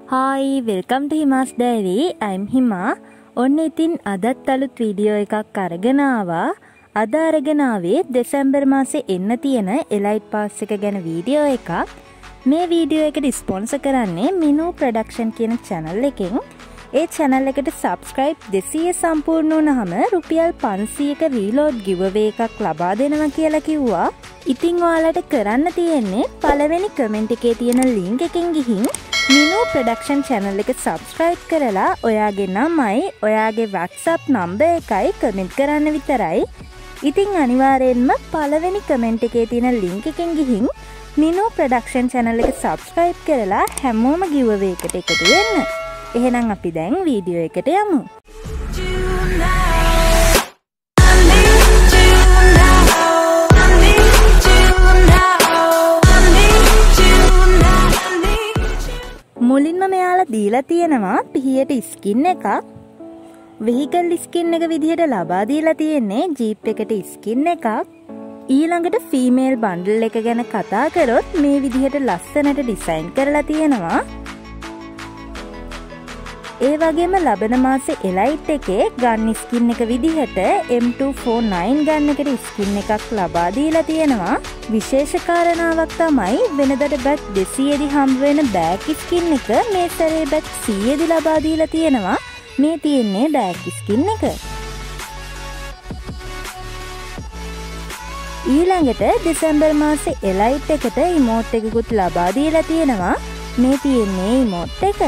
Hi, welcome to Hima's Diary. I'm Hima. ඔන්න ඉතින් අදත් අලුත් වීඩියෝ එකක් අරගෙන ආවා. අද අරගෙන ආවේ දෙසැම්බර් මාසේ එන්න තියෙන එලයිට් පාස් එක ගැන වීඩියෝ එකක්. මේ වීඩියෝ එකට ස්පොන්සර් කරන්නේ මිනු ප්‍රොඩක්ෂන් කියන channel එකෙන්. ඒ channel එකට subscribe 200 සම්පූර්ණ වුණාම රුපියල් 500ක reload giveaway එකක් ලබා දෙනවා කියලා කිව්වා. ඉතින් ඔයාලට කරන්න තියෙන්නේ පළවෙනි කමෙන්ට් එකේ තියෙන link එකෙන් ගිහින් මිනු ප්‍රොඩක්ෂන් channel එක subscribe කරලා ඔයාගේ නමයි ඔයාගේ WhatsApp number එකයි කමෙන්ට් කරන්න විතරයි. ඉතින් අනිවාර්යෙන්ම පළවෙනි කමෙන්ට් එකේ තියෙන link එකෙන් ගිහින් මිනු ප්‍රොඩක්ෂන් channel එක subscribe කරලා හැමෝම giveaway එකට එකතු වෙන්න. එහෙනම් අපි දැන් වීඩියෝ එකට යමු. මුලින්ම මෙයාලා දීලා තියෙනවා පිහියට ස්කින් එකක්. වෙහිකල් ස්කින් එක විදිහට ලබා දීලා තියෙන්නේ ජීප් එකට ස්කින් එකක්. ඊළඟට ෆීමේල් බන්ඩල් එක ගැන කතා කරොත් මේ විදිහට ලස්සනට ඩිසයින් කරලා තියෙනවා. ඒ වගේම ලබන මාසේ එලයිට් එකේ ගන් ස්කින් එක විදිහට M249 ගන් එකට ස්කින් එකක් ලබා දීලා තියෙනවා. විශේෂ කාරණාවක් තමයි වෙනදට බැට් 200 දී හම්බ වෙන බෑග් ස්කින් එක මේ සැරේ බැට් 100 දී ලබා දීලා තියෙනවා. මේ තියෙන්නේ බෑග් ස්කින් එක. ඊළඟට දෙසැම්බර් මාසේ එලයිට් එකට ඉමෝට් එකකුත් ලබා දීලා තියෙනවා. මේ තියෙන්නේ ඉමෝට් එක.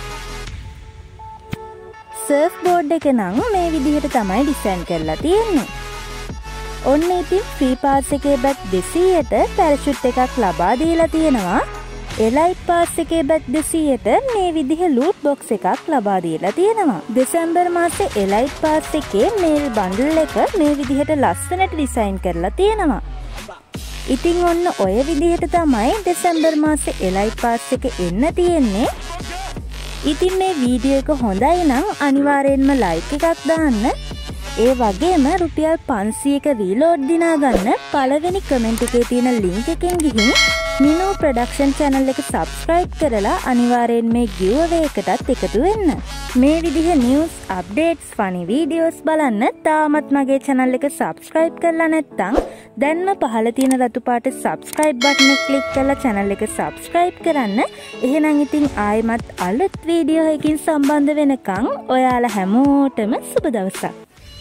සර්ෆ් බෝඩ් එක නම් මේ විදිහට තමයි ඩිසයින් කරලා තියෙන්නේ. ඔන්න ඉතින් ෆ්‍රී පාස් එකේ බැට් 200ට පැරෂුට් එකක් ලබා දීලා තියෙනවා. එලයිට් පාස් එකේ බැට් 200ට මේ විදිහ ලූට් බොක්ස් එකක් ලබා දීලා තියෙනවා. දෙසැම්බර් මාසේ එලයිට් පාස් එකේ මේල් බන්ඩල් එක මේ විදිහට ලස්සනට ඩිසයින් කරලා තියෙනවා. ඉතින් ඔන්න ඔය විදිහට තමයි දෙසැම්බර් මාසේ එලයිට් පාස් එක එන්න තියෙන්නේ. ඉතින් මේ වීඩියෝ එක හොඳයි නම් අනිවාර්යෙන්ම ලයික් එකක් දාන්න. ඒ වගේම රුපියල් 500ක රීලෝඩ් දිනා ගන්න පළවෙනි කමෙන්ට් එකේ තියෙන link එකෙන් ගිහින් මිනු ප්‍රොඩක්ෂන් channel එක subscribe කරලා අනිවාර්යෙන් මේ giveaway එකටත් එකතු වෙන්න. මේ විදිහ news updates funny videos බලන්න තාමත් මගේ channel එක subscribe කරලා නැත්නම් දැන්ම පහළ තියෙන රතු පාට subscribe button එක click කරලා channel එක subscribe කරන්න. එහෙනම් ඉතින් ආයෙමත් අලුත් වීඩියෝ එකකින් සම්බන්ධ වෙනකන් ඔයාලා හැමෝටම සුබ දවසක්.